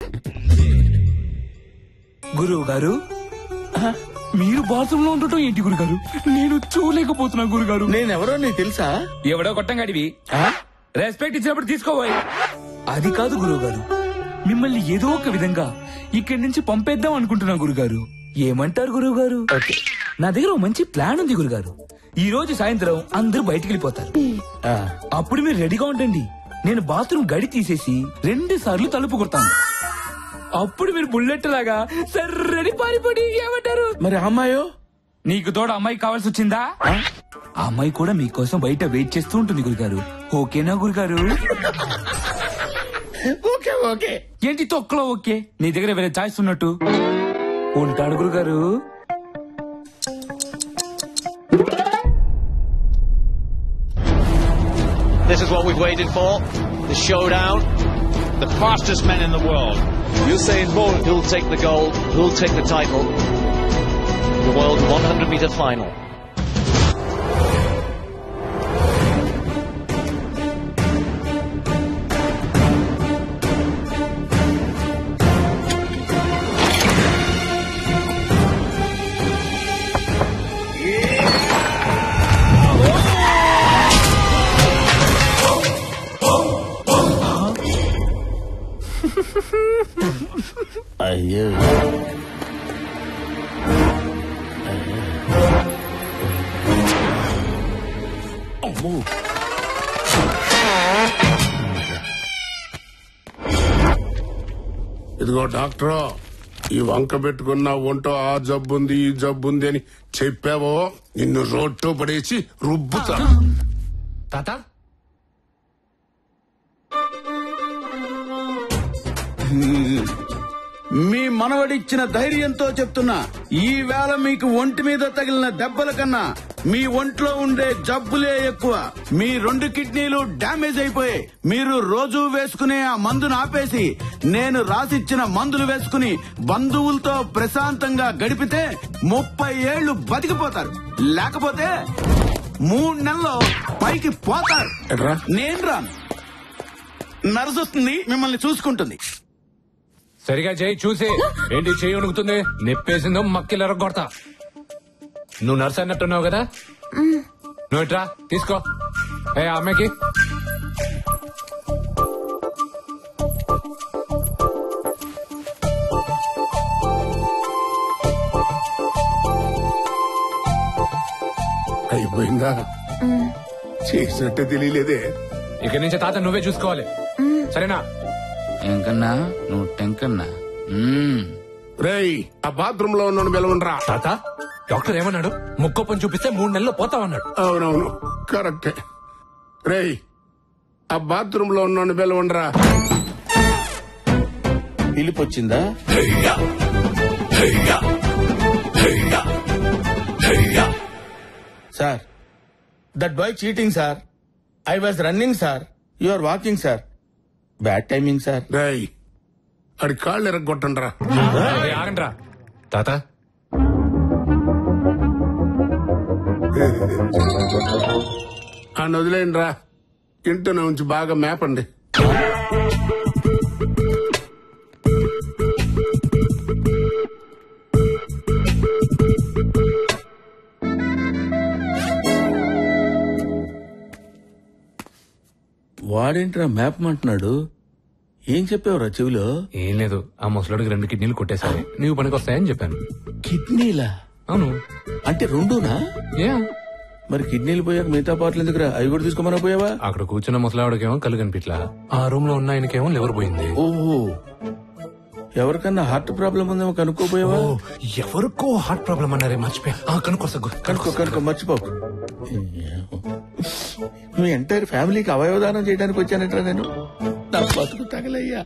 గురువు గారు, మీరు బాత్రూమ్ లో ఉండటం ఏంటి గురుగారు? నేను చూడలేకపోతున్నా గురుగారు. నేనెవరో నీకు తెలుసా? ఎవడో కొట్టంగాడివి. రెస్పెక్ట్ ఇచ్చినప్పుడు తీసుకోబోయి. అది కాదు గురువు గారు, మిమ్మల్ని ఏదో ఒక విధంగా ఇక్కడి నుంచి పంపేద్దాం అనుకుంటున్నా గురుగారు. ఏమంటారు గురువు గారు? నా దగ్గర ఓ మంచి ప్లాన్ ఉంది గురుగారు. ఈ రోజు సాయంత్రం అందరూ బయటికి వెళ్ళిపోతారు. అప్పుడు మీరు రెడీగా ఉండండి. నేను బాత్రూమ్ గడి తీసేసి 2 సార్లు తలుపు కొడతాను. అప్పుడు మీరు బుల్లెట్ లాగా సర్రని పారిపోయి. ఏమంటారు? మరి అమ్మాయో? నీకు తోడు అమ్మాయి కావాల్సి వచ్చిందా? ఆ అమ్మాయి కూడా మీకోసం బయట వెయిట్ చేస్తూ ఉంటుంది గురుగారు. ఓకేనా గురుగారు? Okay okay. ఏంటి తొక్కలో ఓకే? నీ దగ్గర వేరే చాయిస్ ఉన్నట్టు ఉంటాడు గురుగారు. This is what we've waited for. The showdown. The fastest men in the world. Usain Bolt. Who'll take the gold? Who'll take the title? The world 100-meter final. అయ్యో, అమ్మో. ఇదిగో డాక్టరు, ఈ వంక పెట్టుకున్న ఒంటో ఆ జబ్బుంది ఈ జబ్బుంది అని చెప్పావో నిన్ను రోడ్తో పడేసి రుబ్బుతా. తాత, మీ మనవడిచ్చిన ధైర్యంతో చెప్తున్నా, ఈ వేళ మీకు ఒంటి మీద తగిలిన దెబ్బల కన్నా మీ ఒంట్లో ఉండే జబ్బులే ఎక్కువ. మీ 2 కిడ్నీలు డ్యామేజ్ అయిపోయాయి. మీరు రోజు వేసుకునే ఆ మందును ఆపేసి నేను రాసిచ్చిన మందులు వేసుకుని బంధువులతో ప్రశాంతంగా గడిపితే 30 ఏళ్లు బతికిపోతారు. లేకపోతే 3 నెలల్లో పైకి పోతారు. నేను రాను. నర్సు వస్తుంది, మిమ్మల్ని చూసుకుంటుంది. సరిగా చేయి చూసి. ఏంటి చేయి ఉణుకుతుంది? నెప్పేసిందో మక్కిలు ఎరగొడతా. నువ్వు నర్స్ అన్నట్టున్నావు కదా, నువ్వు ఇట్రా తీసుకో. ఏ అమ్మాయికి అయిపోయిందా? చేసినట్టే తెలియలేదే. ఇక్కడి నుంచి తాత నువ్వే చూసుకోవాలి, సరేనా? ఎంకన్నా నువ్వు టెంకన్నా. రేయ్, ఆ బాత్రూమ్ లో ఉన్న పిలవనరా. తాత, డాక్టర్ ఏమన్నాడు? ముక్కోపని చూపిస్తే 3 నెలల్లో పోతామన్నాడు. అవునవును, కరెక్టే. రేయ్, ఆ బాత్రూమ్ లో ఉన్న పిలవనరా. పిలిపొచ్చిందా? Sir, that boy cheating sir. I was running sir. You are walking sir. Bad timing sir. రేయ్, అడి కాళ్ళు ఎరగొట్టండిరా. ఆగండ్రా. తాత, అని వదిలేయండి రా. ఇంటిలో ఉంచి బాగా మేపండి. వాడేంట్రా మ్యాప్ అంటున్నాడు? ఏం చెప్పావురా చెవిలో? ఏం లేదు, ఆ ముసలుడికి 2 కిడ్నీలు కొట్టేశారు, నీవు పనికి వస్తాయని చెప్పాను. కిడ్నీలా? అవును. అంటే 2నా? ఏ మరి కిడ్నీలు పోయాక మిగతా పాటలు ఎందుకురా? అవి కూడా తీసుకోమని పోయావా? అక్కడ కూర్చున్న ముసలావిడకేమో కళ్ళు కనిపిట్లా, ఆ రూమ్ లో ఉన్న ఆయనకేమో లివర్ పోయింది. ఓహో, ఎవరికన్నా హార్ట్ ప్రాబ్లం ఉందేమో కనుక్కోపోయావా? ఎవరికో హార్ట్ ప్రాబ్లం అన్నారే, మర్చిపోయా. కనుక్కో మర్చిపోకు. మీ ఎంటైర్ ఫ్యామిలీకి అవయవదానం చేయడానికి వచ్చానంటారా నేను? నా బతుకు తగలయ్యా.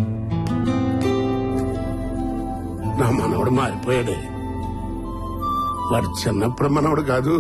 నా మనవడు మారిపోయాడే. వాడు చిన్నప్పుడు మనవడు కాదు.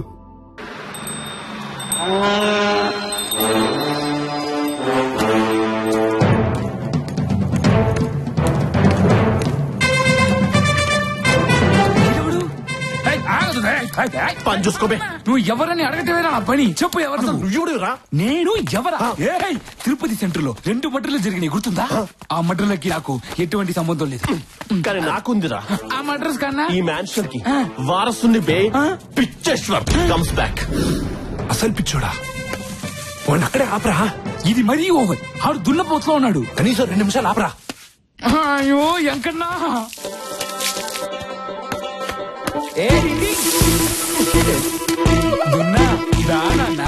పని చూసుకోబే. నువ్వు ఎవరని అడగటమేనా నా పని? చెప్పు ఎవరు నువ్వు? నువ్వురా. నేను ఎవరా? ఏయ్, తిరుపతి సెంటర్ లో 2 మర్డర్లు జరిగినాయి, గుర్తుందా? ఆ మర్డర్లకి నాకు ఎటువంటి సంబంధం లేదు. కానీ నాకుందిరా. ఆ మర్డర్స్ కన్నా ఈ మ్యాన్షన్ కి వారసుని బే పిచ్చేశ్వర్ కమ్స్ బ్యాక్. అసలు పిచ్చోడా వాడిని అక్కడే ఆపరా. ఇది మరీ ఓవర్. ఆడు దున్నపోతులో ఉన్నాడు. కనీసం 2 నిమిషాలు ఆపరా. అయ్యో ఎంకన్నా. దున్నా దా నాన్న.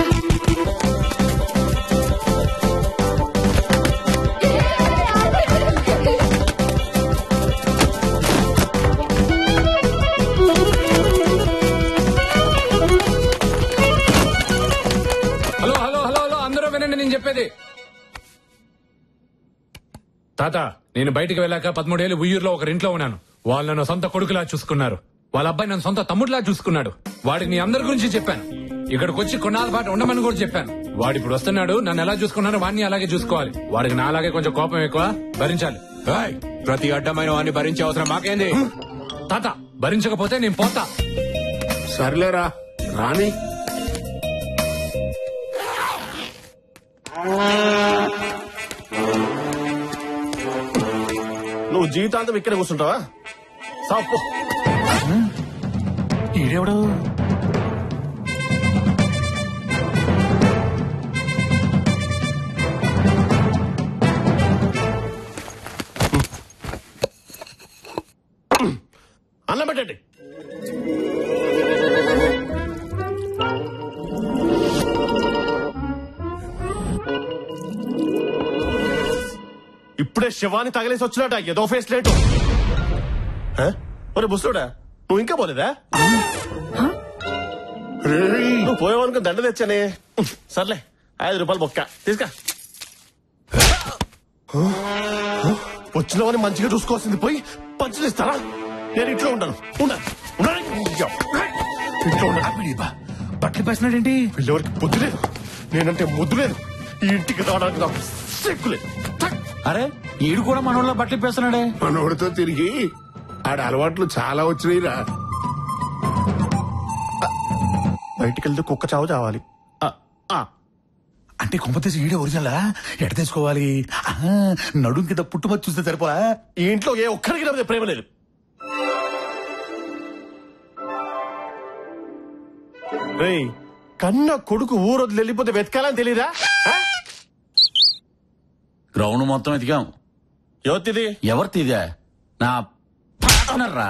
హలో హలో హలో హలో అందరూ వినండి నేను చెప్పేది. తాత, నేను బయటికి వెళ్ళాక 13 ఏళ్ళు ఉయ్యూరులో ఒకరింట్లో ఉన్నాను. వాళ్ళు నన్ను సొంత కొడుకులా చూసుకున్నారు. వాళ్ళ అబ్బాయి నన్ను సొంత తమ్ముడిలా చూసుకున్నాడు. వాడికి నీ అందరి గురించి చెప్పాను. ఇక్కడికి వచ్చి కొన్నాళ్ళ పాటు ఉండమని కూడా చెప్పాను. వాడు ఇప్పుడు వస్తున్నాడు. నన్ను ఎలా చూసుకున్నారో వాడిని అలాగే చూసుకోవాలి. వాడికి నా అలాగే కొంచెం కోపం ఎక్కువ, భరించాలి. ప్రతి అడ్డమైన వాడిని భరించే అవసరం మాకేంది? తాత, భరించకపోతే నేను పోతా. సర్లేరా రాని. నువ్వు జీవితాంతం ఇక్కడ కూర్చుంటావా? సాపు. ఈడెవడు? అన్నం పెట్టండి. ఇప్పుడే శవాన్ని తగిలేసి వచ్చినట ఏదో ఫేస్ లేటు. ఒరే బుస్తుడా, నువ్వు ఇంకా పోలేదా? నువ్వు పోయేవానుకో దండ తెచ్చానే. సర్లే, 5 రూపాయలు బొక్క తీసుకా. వచ్చిన వాడిని మంచిగా చూసుకోవాల్సింది పోయి పంచులు ఇస్తారా? నేను ఇంట్లో ఉండను. ఇంట్లో ఉండను. బట్టలు పేసినాడేంటి? వీళ్ళెవరికి బుద్ధి లేదు. నేనంటే ముద్దు లేదు. ఈ ఇంటికి రావడానికి నాకు సిగ్గులేదు. అరే ఈడు కూడా మనోళ్ళ బట్టలు పేస్తున్నాడే. మనోడితో తిరిగి ఆడ అలవాట్లు చాలా వచ్చినాయిరా. బయటికి వెళ్తే కుక్క చావు చావాలి. అంటే కొంపతీసి ఈడే ఒరిజినలా? ఎట తీసుకోవాలి? నడుం కింద పుట్టుమతి చూస్తే సరిపోలా? ఈ ఇంట్లో ఏ ఒక్కరికి నా మీద ప్రేమ లేదు. రేయ్, కన్న కొడుకు ఊరొద్దు వెళ్ళిపోతే వెతకాలని తెలీదా? గ్రౌండ్ మొత్తం ఎతికాం. ఎవరిది? ఎవరిదిదే? నా రా.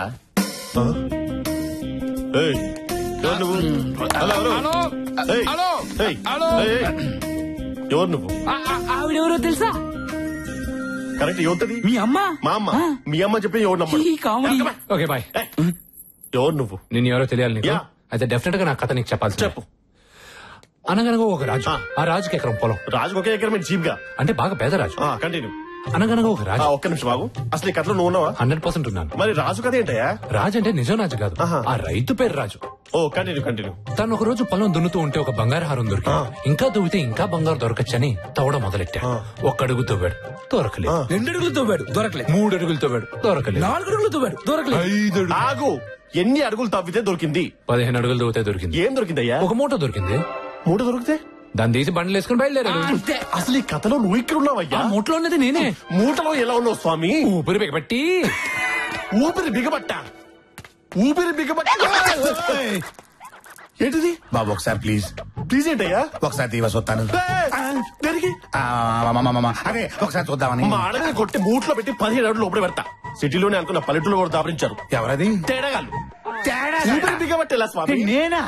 నువ్వు ఎవరు? నువ్వు ఆవిడెవరో తెలుసా? కరెక్ట్. ఎవరిది? మీ అమ్మ. మా అమ్మ. మీ అమ్మ చెప్పి ఎవరు నమ్మడు. ఈ కామెడీ. Okay bye. ఎవరు నువ్వు? నేను ఎవరో తెలియాలి నీకు? యా. అయితే డెఫినెట్ గా నా కథ నీకు చెప్పాల్సి. చెప్పు. అనగనగా ఒక రాజు. ఆ రాజుకి ఎకరం పొలం. రాజుకు ఒకే ఎకరం జీప్ గా అంటే బాగా పేద రాజు. కంటిన్యూ. అనగనగా ఒక రాజు. ఒక్క నిమిషం బాగు. అసలు ఈ కథలో నువ్వు ఉన్నావా? 100% ఉన్నాను. మరి రాజు కథ ఏంటయ్యా? రాజు అంటే నిజం రాజు కాదు, ఆ రైతు పేరు రాజు. కంటిన్యూ. తను ఒక రోజు పొలం దున్నుతూ ఉంటే ఒక బంగారు హారం దొరికింది. ఇంకా దువ్వితే ఇంకా బంగారు దొరకచ్చని తవ్వడం మొదలెట్టా. 1 అడుగు తవ్వాడు, దొరకలేదు. 2 అడుగులు తవ్వాడు, దొరకలేదు. 3 అడుగులు తవ్వాడు, దొరకలేదు. 4 అడుగులు తవ్వాడు, దొరకలేదు. 5 అడుగులు. ఆగు. ఎన్ని అడుగులు తవ్వితే దొరికింది? 15 అడుగులు తవ్వితే దొరికింది. ఏం దొరికిందయ్యా? ఒక మూట దొరికింది. మూట దొరికితే దాన్ని తీసి బండ్లు వేసుకుని బయలుదేరాడు. అంతే. అసలు ఈ కథలో నువ్వు ఇక్కడ ఉన్నావయ్యా? ఆ మూటలో ఉన్నది నేనే. మూటలో ఎలా ఉన్నావు స్వామి? ఊపిరి బిగబట్టి. ఊపిరి బిగబట్ట. ఏంటిది బాబు ఒకసారి ప్లీజ్. ప్లీజ్ ఏంటయ్యా? ఒకసారి తీవా చూస్తాను. దేనికి? అదే ఒకసారి చూద్దామని. మా ఆడని కొట్టి మూట్లో పెట్టి 15 అడుగులు లోపల పెడతా. సిటీలోనే అనుకున్న పల్లెటూరులో కూడా దాపరించారు. ఎవరది? తేడాగాళ్ళు. ఊపిరి బిగబట్టేలా స్వామి? నేనా?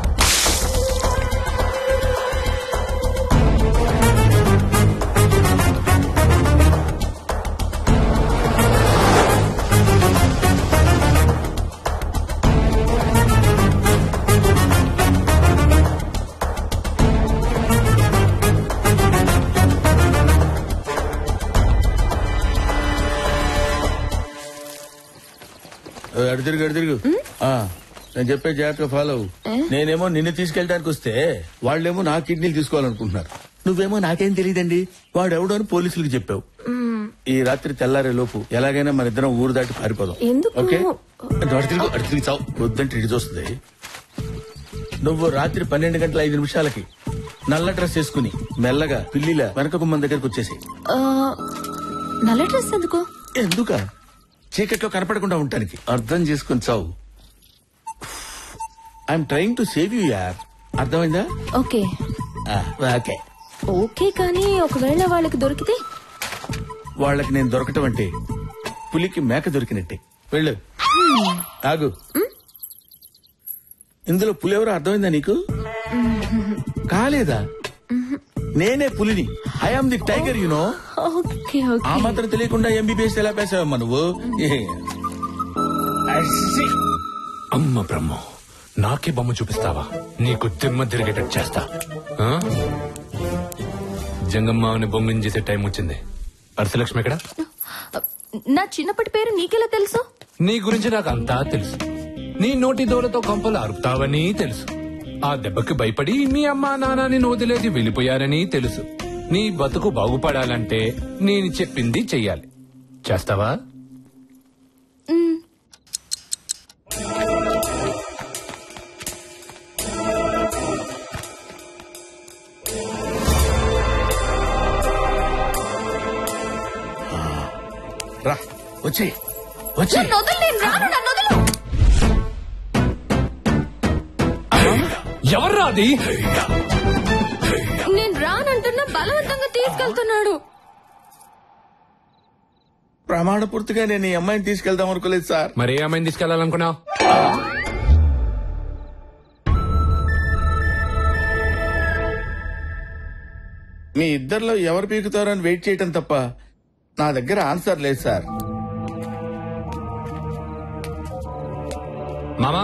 అడితిరుగు నేను చెప్పే జాగ్రత్తగా ఫాలో అవ్వు. నేనేమో నిన్ను తీసుకెళ్ళడానికి వస్తే వాళ్ళేమో నా కిడ్నీలు తీసుకోవాలనుకుంటున్నారు. నువ్వేమో నాకేం తెలియదండి వాడెవడో అని పోలీసులకు చెప్పావు. ఈ రాత్రి తెల్లారే లోపు ఎలాగైనా మన ఇద్దరం ఊరు దాటి పారిపోదాం. ఓకే? అటు తిరిగి చావు. వద్దంటే ఇటు చూస్తుంది. నువ్వు రాత్రి 12:05 నల్ల డ్రెస్ వేసుకుని మెల్లగా పిల్లిలా వెనక గుమ్మం దగ్గరకు వచ్చేసి. నల్ల డ్రెస్ ఎందుకు? ఎందుక? చీకట్లో కనపడకుండా ఉండటానికి. అర్థం చేసుకుని చావు. I'm trying to save you యార్. అర్థమైందా? ఓకే ఓకే ఓకే, కానీ ఒకవేళ వాళ్ళకి దొరికితే? వాళ్ళకి నేను దొరకటం అంటే పులికి మేక దొరికినట్టే. వెళ్ళు. ఆగు. ఇందులో పులి ఎవరో అర్థమైందా నీకు? కాలేదా? నేనే పులిని. I am the tiger, you know. Okay okay. ఆ మాత్రం తెలియకుండా ఎంబీబీఎస్ ఎలా పేసావమ్మా నువ్వు? అమ్మ బ్రహ్మ, నాకే బొమ్మ చూపిస్తావా? నీకు దిమ్మ తిరిగేటట్టు చేస్తా. ఆ? జంగమ్మావని బొమ్మని చేసే టైం వచ్చింది. అర్సలక్ష్మి ఎక్కడ? నా చిన్నప్పటి పేరు నీకెలా తెలుసు? నీ గురించి నాకు అంతా తెలుసు. నీ నోటి దూలతో కంపలు అరుపుతావని తెలుసు. ఆ దెబ్బకి భయపడి మీ అమ్మా నాన్నని వదిలేసి వెళ్ళిపోయారని తెలుసు. నీ బతుకు బాగుపడాలంటే నేను చెప్పింది చెయ్యాలి. చేస్తావా? రా, వచ్చి వచ్చి. ఎవర్రా అది? నేను రానంటున్నా బలవంతంగా తీసుకెళ్తున్నాడు. ప్రమాణ పూర్తిగా నేను ఈ అమ్మాయిని తీసుకెళ్దాం అనుకోలేదు సార్. మరి ఏ అమ్మాయిని తీసుకెళ్లాలనుకున్నావు? మీ ఇద్దరిలో ఎవరు పీకుతారో అని వెయిట్ చేయటం తప్ప నా దగ్గర ఆన్సర్ లేదు సార్. మామా,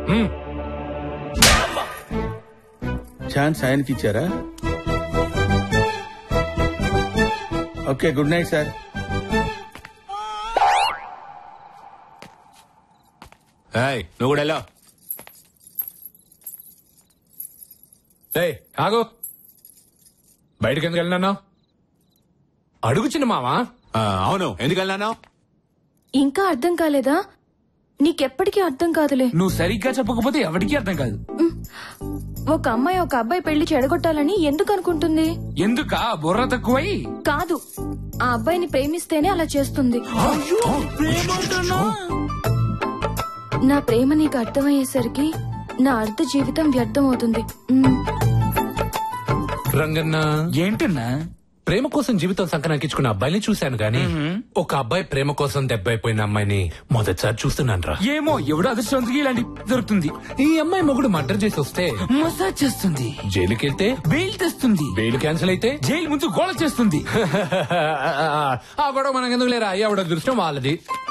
ఛాన్స్ ఆయనకి ఇచ్చారా? Okay, good night sir. నువ్వు కూడా ఎలా? ఆగు. బయటకు ఎందుకు వెళ్ళినా? అడుగుచిన మావా. అవును, ఎందుకు వెళ్ళాను? ఇంకా అర్థం కాలేదా? నీకెప్పటికీ అర్థం కాదులే. నువ్వు సరిగ్గా చెప్పకపోతే ఎవరికీ అర్థం కాదు. ఒక అమ్మాయి ఒక అబ్బాయి పెళ్లి చెడగొట్టాలని ఎందుకు అనుకుంటుంది? ఎందుకా? బుర్ర తక్కువై కాదు, ఆ అబ్బాయిని ప్రేమిస్తేనే అలా చేస్తుంది. నా ప్రేమ నీకు అర్థమయ్యేసరికి నా అర్ధ జీవితం వ్యర్థమవుతుంది. రంగన్న, ఏంటన్నా? ప్రేమ కోసం జీవితం సంకనాకించుకున్న అబ్బాయిని చూశాను గాని ఒక అబ్బాయి ప్రేమ కోసం దెబ్బైపోయిన అమ్మాయిని మొదటిసారి చూస్తున్నాను రా. ఏమో, ఎవడో అదృష్టవంతుకి ఇలాంటి దొరుకుతుంది. ఈ అమ్మాయి మొగుడు మర్డర్ చేసి వస్తే మసాజ్ చేస్తుంది, జైలుకి వెళ్తే బెయిల్ తెస్తుంది, బెయిల్ క్యాన్సిల్ అయితే జైలు ముందు గోళ చేస్తుంది. ఆ గొడవ మనకెందుకు లేరా? ఎవడ దృష్టం వాళ్ళది.